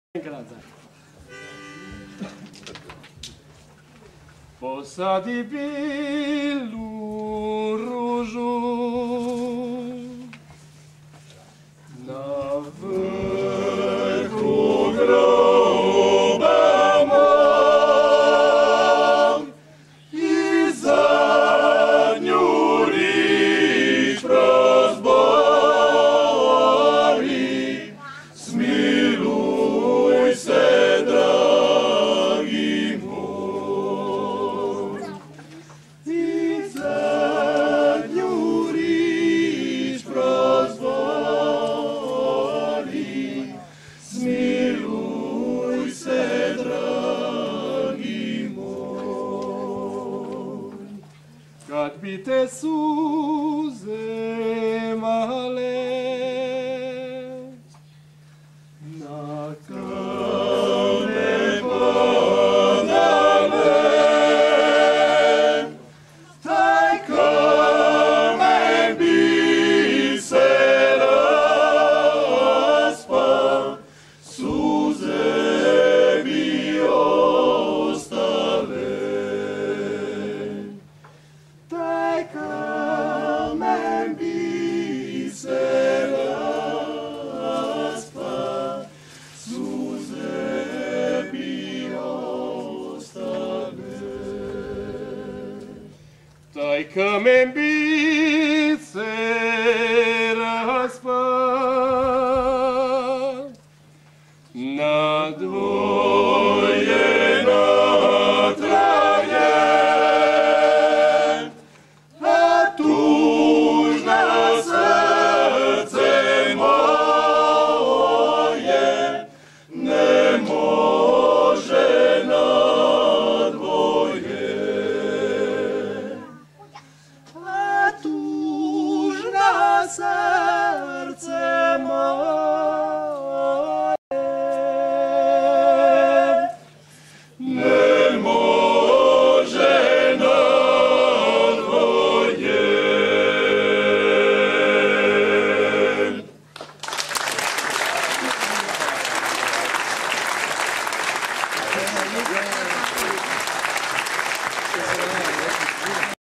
Posadi bilu ružu na vrhu groba mom i zadnju riječ prozbori. Smiluj se, dragi moj, i zadnju riječ prozbori. Smiluj se, dragi moj. Kad bi te suze male na kamen padale, taj kamen bi se raspao, suze bi ostale. Taj kamen bi se raspao, suze bi ostale. Taj kamen bi se raspao, na dvoje natragnen, a tužna srce moje ne može na dvoje. A tužna srce